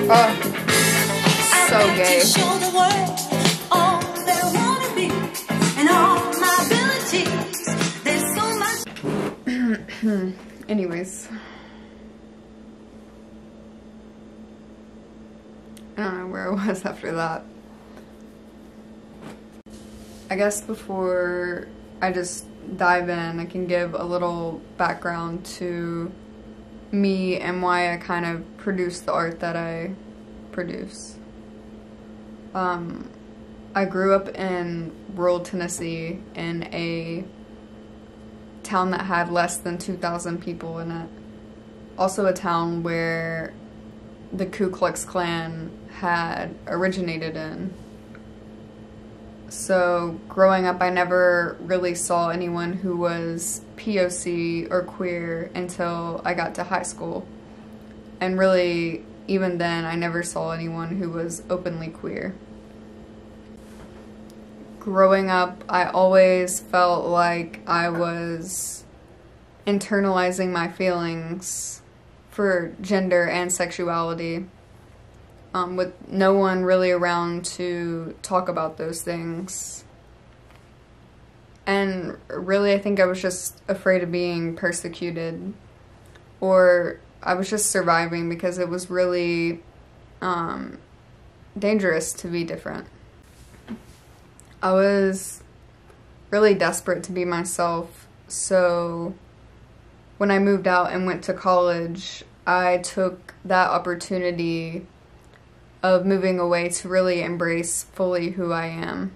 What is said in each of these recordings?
So gay. Anyways, I don't know where I was after that. I guess before I just dive in, I can give a little background to me and why I kind of produce the art that I produce. I grew up in rural Tennessee in a town that had less than 2,000 people in it. Also a town where the Ku Klux Klan had originated in. So growing up, I never really saw anyone who was POC or queer until I got to high school. And really, even then, I never saw anyone who was openly queer. Growing up, I always felt like I was internalizing my feelings for gender and sexuality, with no one really around to talk about those things. And really, I think I was just afraid of being persecuted, or I was just surviving because it was really dangerous to be different. I was really desperate to be myself, so when I moved out and went to college, I took that opportunity of moving away to really embrace fully who I am.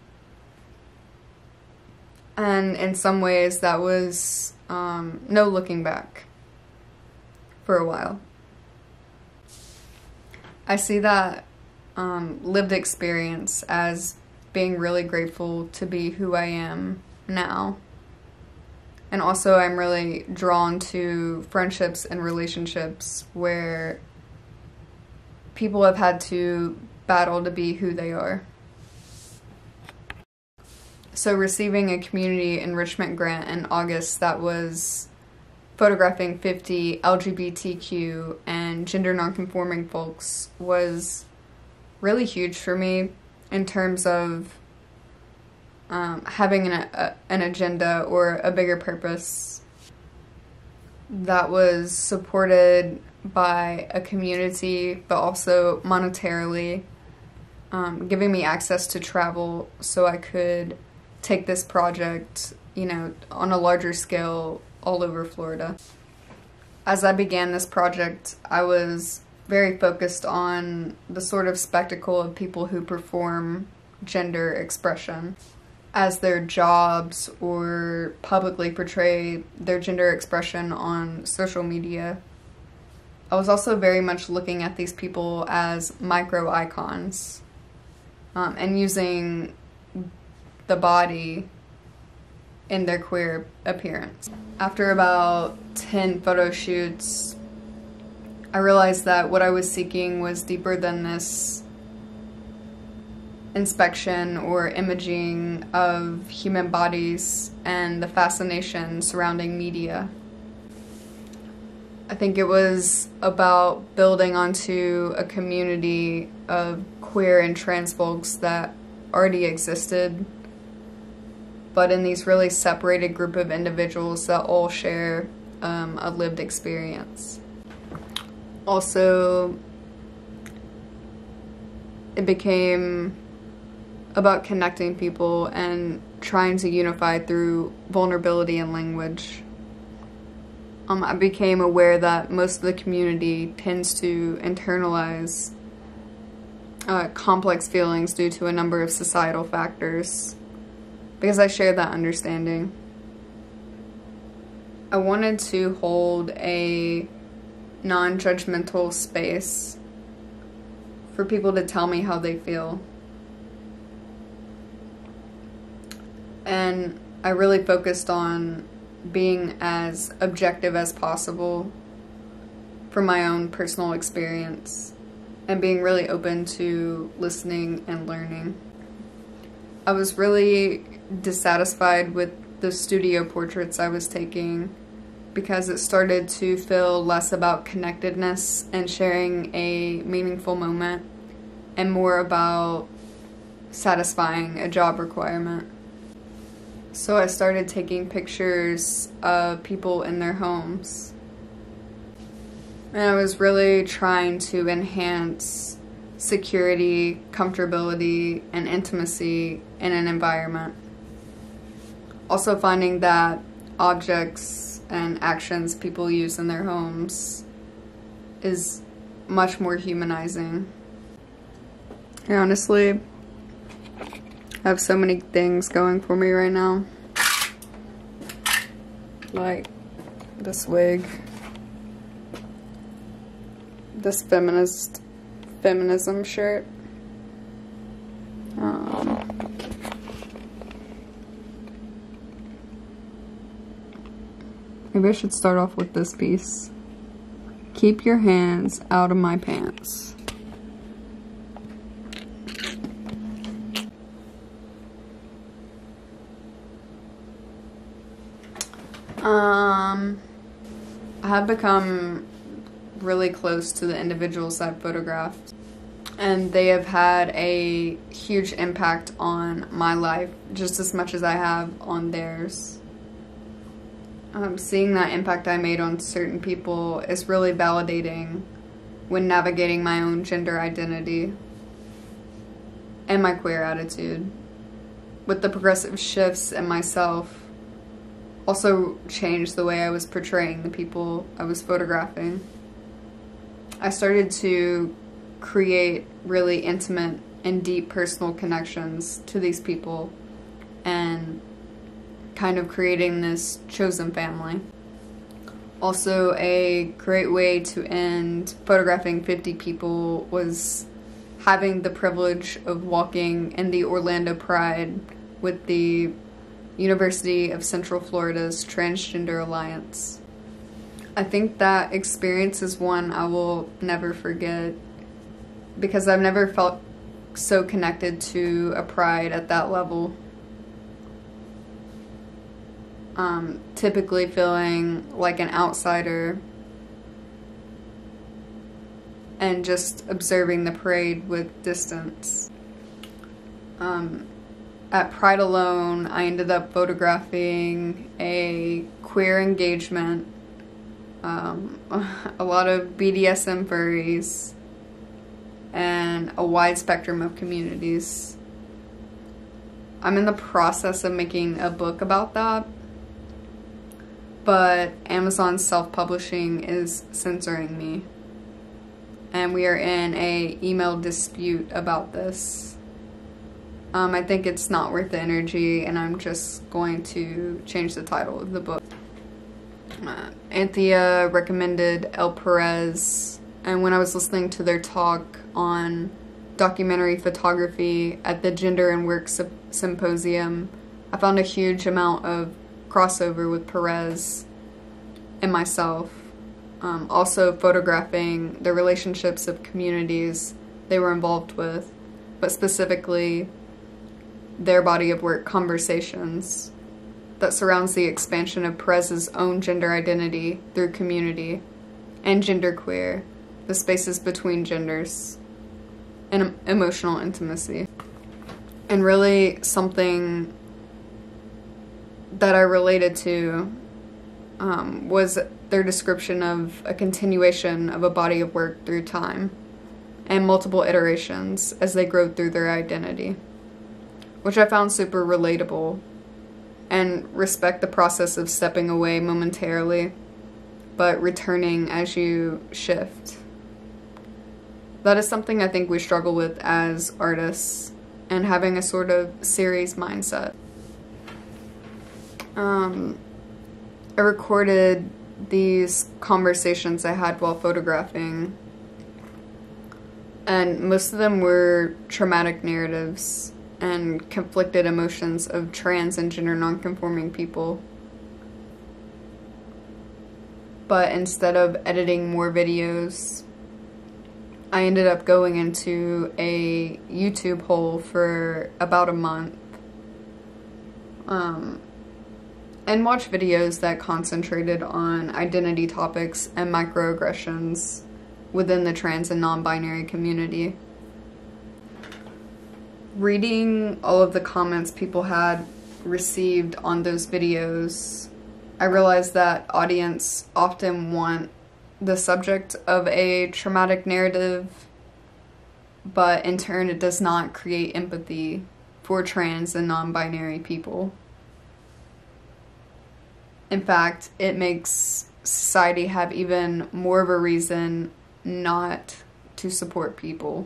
And in some ways that was no looking back for a while. I see that lived experience as being really grateful to be who I am now. And also I'm really drawn to friendships and relationships where people have had to battle to be who they are. So receiving a community enrichment grant in August that was photographing 50 LGBTQ and gender nonconforming folks was really huge for me in terms of having an agenda or a bigger purpose that was supported by a community, but also monetarily, giving me access to travel so I could take this project, you know, on a larger scale all over Florida. As I began this project, I was very focused on the sort of spectacle of people who perform gender expression as their jobs or publicly portray their gender expression on social media. I was also very much looking at these people as micro icons and using the body in their queer appearance. After about 10 photo shoots, I realized that what I was seeking was deeper than this inspection or imaging of human bodies and the fascination surrounding media. I think it was about building onto a community of queer and trans folks that already existed, but in these really separated group of individuals that all share a lived experience. Also, it became about connecting people and trying to unify through vulnerability and language. I became aware that most of the community tends to internalize complex feelings due to a number of societal factors, because I share that understanding. I wanted to hold a non-judgmental space for people to tell me how they feel. And I really focused on being as objective as possible from my own personal experience and being really open to listening and learning. I was really dissatisfied with the studio portraits I was taking because it started to feel less about connectedness and sharing a meaningful moment and more about satisfying a job requirement. So I started taking pictures of people in their homes. And I was really trying to enhance security, comfortability, and intimacy in an environment. Also finding that objects and actions people use in their homes is much more humanizing. And honestly, I have so many things going for me right now. Like this wig, this feminism shirt, maybe I should start off with this piece. Keep your hands out of my pants. I have become really close to the individuals I've photographed, and they have had a huge impact on my life just as much as I have on theirs. Seeing that impact I made on certain people is really validating when navigating my own gender identity and my queer attitude. With the progressive shifts in myself, also changed the way I was portraying the people I was photographing. I started to create really intimate and deep personal connections to these people and kind of creating this chosen family. Also, a great way to end photographing 50 people was having the privilege of walking in the Orlando Pride with the University of Central Florida's Transgender Alliance. I think that experience is one I will never forget because I've never felt so connected to a pride at that level. Typically feeling like an outsider and just observing the parade with distance. At Pride alone, I ended up photographing a queer engagement, a lot of BDSM furries, and a wide spectrum of communities. I'm in the process of making a book about that, but Amazon self-publishing is censoring me, and we are in a email dispute about this. I think it's not worth the energy, and I'm just going to change the title of the book. Anthea recommended Elle Perez, and when I was listening to their talk on documentary photography at the Gender and Work Symposium, I found a huge amount of crossover with Perez and myself. Also photographing the relationships of communities they were involved with, but specifically their body of work conversations that surrounds the expansion of Perez's own gender identity through community and genderqueer, the spaces between genders, and emotional intimacy. And really something that I related to was their description of a continuation of a body of work through time and multiple iterations as they grow through their identity, which I found super relatable, and respect the process of stepping away momentarily, but returning as you shift. That is something I think we struggle with as artists, and having a sort of series mindset. I recorded these conversations I had while photographing, and most of them were traumatic narratives and conflicted emotions of trans and gender non-conforming people. But instead of editing more videos, I ended up going into a YouTube hole for about a month. and watch videos that concentrated on identity topics and microaggressions within the trans and non-binary community. Reading all of the comments people had received on those videos, I realized that audience often want the subject of a traumatic narrative, but in turn it does not create empathy for trans and non-binary people. In fact, it makes society have even more of a reason not to support people,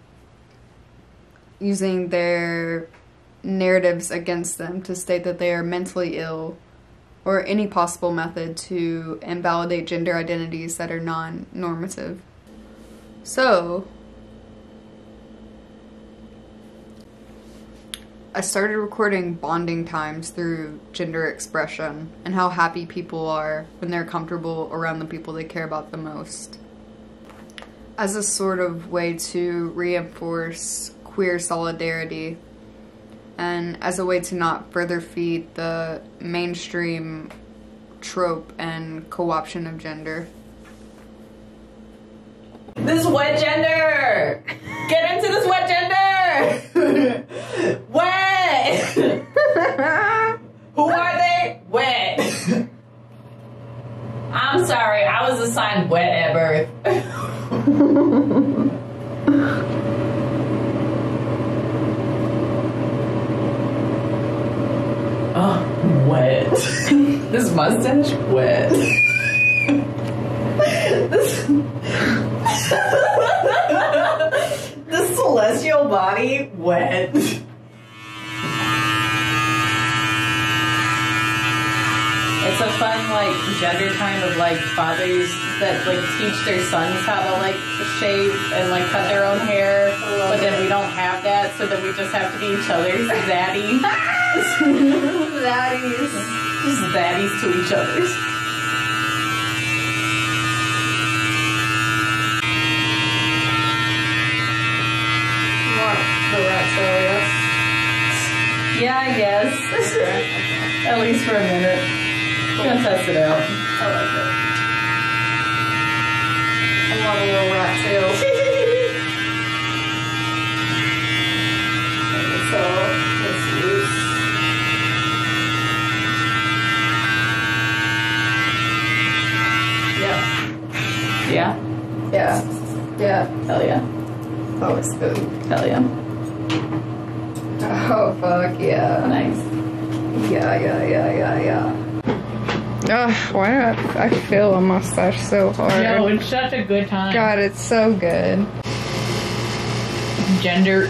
using their narratives against them to state that they are mentally ill, or any possible method to invalidate gender identities that are non-normative. So, I started recording bonding times through gender expression and how happy people are when they're comfortable around the people they care about the most, as a sort of way to reinforce queer solidarity and as a way to not further feed the mainstream trope and co-option of gender. This wet gender! Get into this wet gender! Wet! Who are they? Wet. I'm sorry, I was assigned wet at birth. Oh, wet. This mustache, wet. This celestial body, wet. It's a fun, like, gender time of, like, fathers that, like, teach their sons how to, like, shave and, like, cut their own hair. But then we don't have that, so then we just have to be each other's zaddy. Zaddies. Just zaddies to each other's. The rat tail, yes. Yeah, I guess. Okay. At least for a minute. Cool. Gonna test it out. I like it. A lot of little rat tails. So, let's use. Yeah. Yeah? Yeah. Yeah. Hell yeah. That was good. Hell yeah. Oh, fuck yeah. Nice. Yeah. Ugh, why do I feel a mustache so hard? Yo, it's such a good time. God, it's so good. Gender,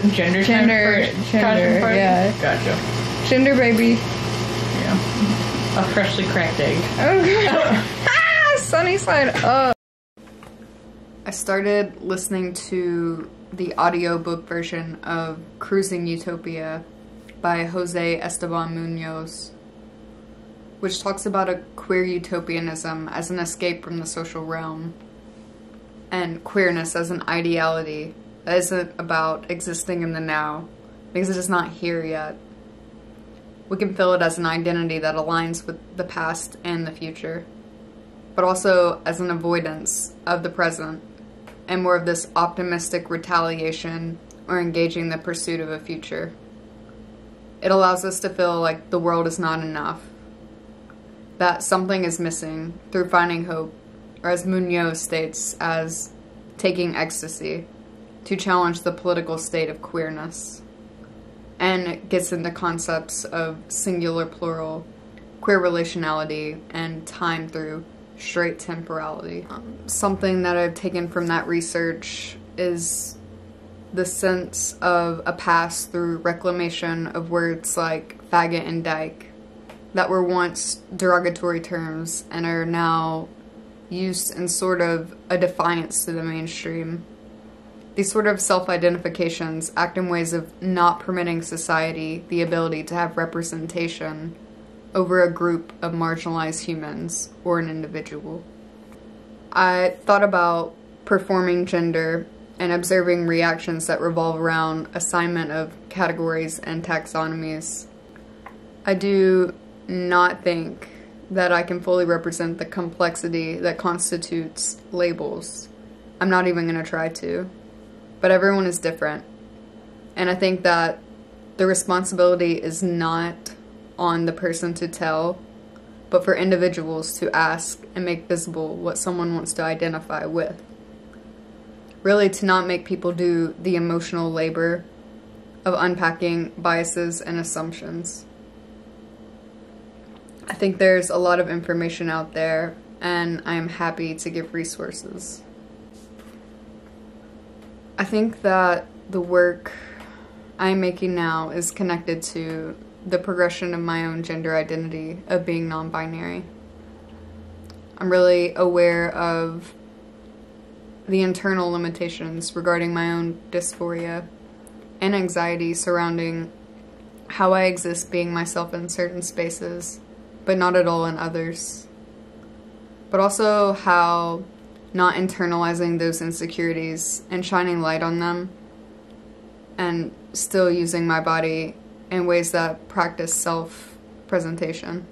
yeah. Gotcha. Gender baby. Yeah. A freshly cracked egg. Oh, sunny side up. I started listening to the audiobook version of Cruising Utopia by Jose Esteban Munoz, which talks about a queer utopianism as an escape from the social realm, and queerness as an ideality that isn't about existing in the now, because it is not here yet. We can feel it as an identity that aligns with the past and the future, but also as an avoidance of the present, and more of this optimistic retaliation or engaging the pursuit of a future. It allows us to feel like the world is not enough, that something is missing through finding hope, or as Munoz states, as taking ecstasy, to challenge the political state of queerness. And it gets into concepts of singular plural, queer relationality, and time through straight temporality. Something that I've taken from that research is the sense of a pass through reclamation of words like faggot and dyke that were once derogatory terms and are now used in sort of a defiance to the mainstream. These sort of self-identifications act in ways of not permitting society the ability to have representation over a group of marginalized humans or an individual. I thought about performing gender and observing reactions that revolve around assignment of categories and taxonomies. I do not think that I can fully represent the complexity that constitutes labels. I'm not even going to try to. But everyone is different. And I think that the responsibility is not on the person to tell, but for individuals to ask and make visible what someone wants to identify with. Really, to not make people do the emotional labor of unpacking biases and assumptions. I think there's a lot of information out there, and I am happy to give resources. I think that the work I'm making now is connected to the progression of my own gender identity of being non-binary. I'm really aware of the internal limitations regarding my own dysphoria and anxiety surrounding how I exist being myself in certain spaces, but not at all in others. But also how not internalizing those insecurities and shining light on them and still using my body in ways that practice self-presentation.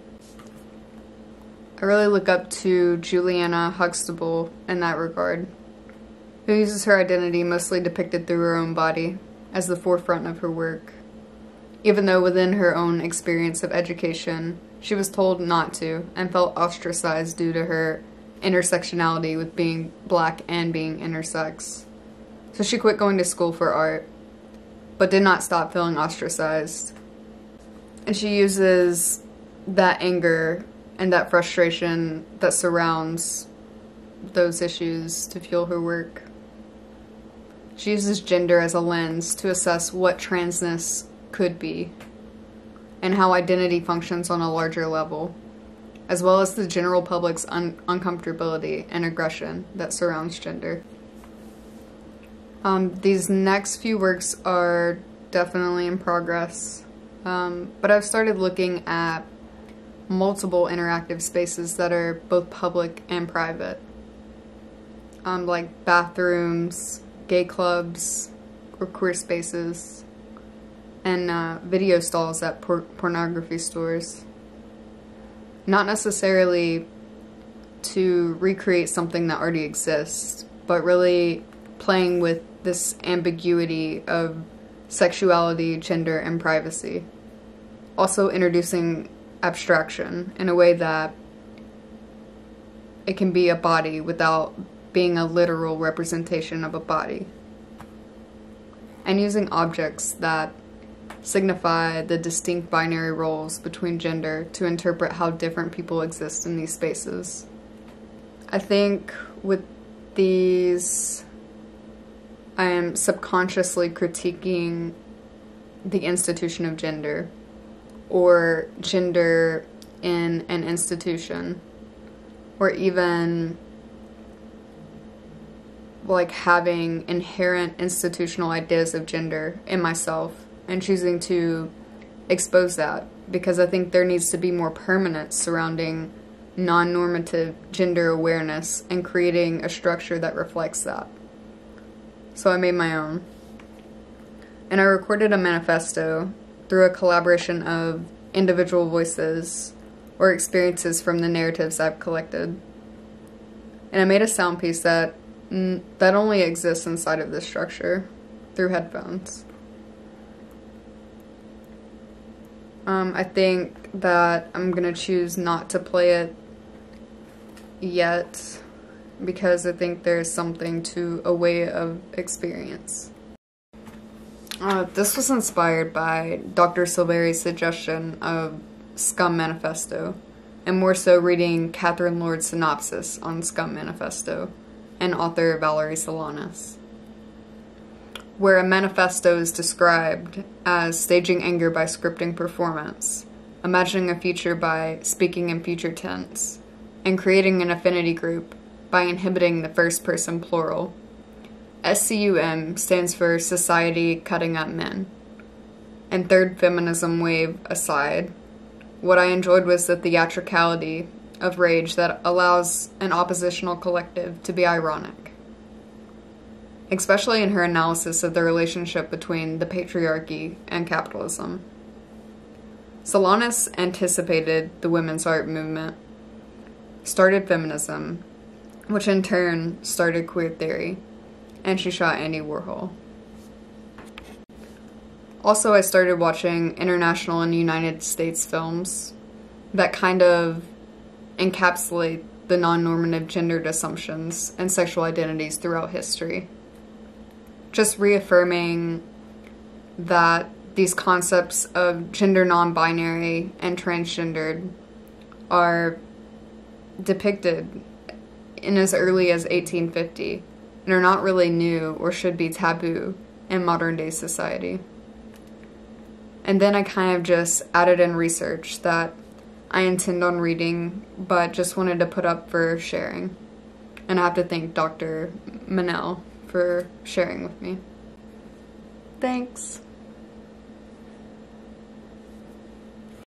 I really look up to Juliana Huxtable in that regard, who uses her identity mostly depicted through her own body as the forefront of her work, even though within her own experience of education, she was told not to and felt ostracized due to her intersectionality with being black and being intersex. So she quit going to school for art, but did not stop feeling ostracized. And she uses that anger and that frustration that surrounds those issues to fuel her work. She uses gender as a lens to assess what transness could be and how identity functions on a larger level, as well as the general public's uncomfortability and aggression that surrounds gender. These next few works are definitely in progress, but I've started looking at multiple interactive spaces that are both public and private, like bathrooms, gay clubs, or queer spaces, and video stalls at pornography stores. Not necessarily to recreate something that already exists, but really playing with this ambiguity of sexuality, gender, and privacy. Also introducing abstraction in a way that it can be a body without being a literal representation of a body. And using objects that signify the distinct binary roles between gender to interpret how different people exist in these spaces. I think with these, I am subconsciously critiquing the institution of gender, or gender in an institution, or even like having inherent institutional ideas of gender in myself and choosing to expose that, because I think there needs to be more permanence surrounding non-normative gender awareness and creating a structure that reflects that. So I made my own. And I recorded a manifesto through a collaboration of individual voices or experiences from the narratives I've collected. And I made a sound piece that only exists inside of this structure through headphones. I think that I'm gonna choose not to play it yet because I think there's something to a way of experience. This was inspired by Dr. Silveri's suggestion of Scum Manifesto, and more so reading Catherine Lord's synopsis on Scum Manifesto and author Valerie Solanas, where a manifesto is described as staging anger by scripting performance, imagining a future by speaking in future tense, and creating an affinity group by inhibiting the first person plural. SCUM stands for Society Cutting Up Men. And third feminism wave aside, what I enjoyed was the theatricality of rage that allows an oppositional collective to be ironic, especially in her analysis of the relationship between the patriarchy and capitalism. Solanas anticipated the women's art movement, started feminism, which in turn started queer theory, and she shot Andy Warhol. Also, I started watching international and United States films that kind of encapsulate the non-normative gendered assumptions and sexual identities throughout history. Just reaffirming that these concepts of gender non-binary and transgendered are depicted in as early as 1850 and are not really new or should be taboo in modern day society. And then I kind of just added in research that I intend on reading, but just wanted to put up for sharing. And I have to thank Dr. Manel for sharing with me. Thanks.